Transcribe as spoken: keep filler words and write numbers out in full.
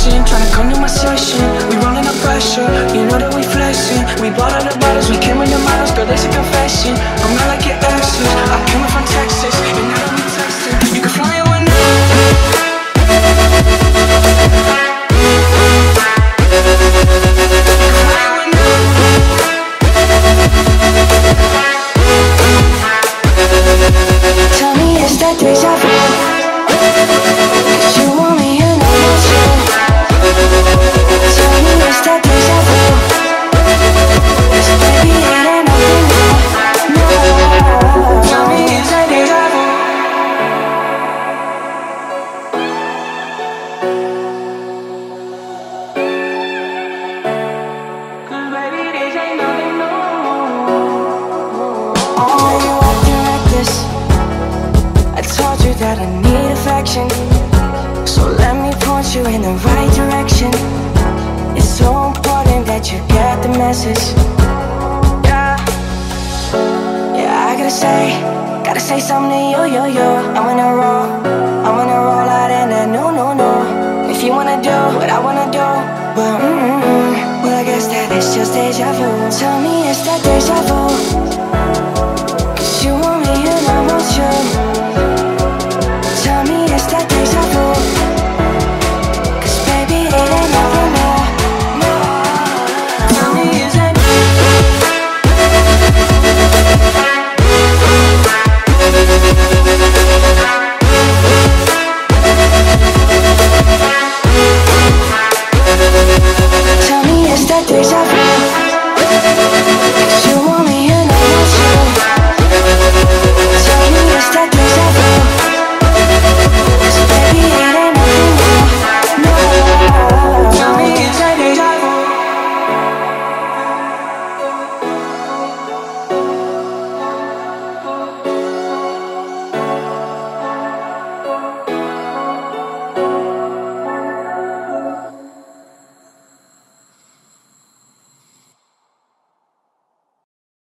stressing, trying to come to my session. We rolling up pressure, you know that we flexing. We bought all the bottles, we came with the models. Girl, there's a confession, I'm not like your exes. I came from Texas, and now that we texting, you can fly away now. Tell me, is that deja vu? 'Cause you want me and I want you. Tell me, is that deja vu? 'Cause baby, it ain't nothing new, no. Tell me, is that deja vu? Cause baby, this ain't nothing new. Oh, you acting like this. I told you that I need affection, so let me point you in the right direction. It's so important that you get the message. Yeah, yeah, I gotta say, gotta say something to you, yo, yo. I'm gonna roll, I'm gonna roll out in that no, no, no. If you wanna do what I wanna do, well, mm-mm, well, I guess that it's just deja vu. Tell me, is that deja vu?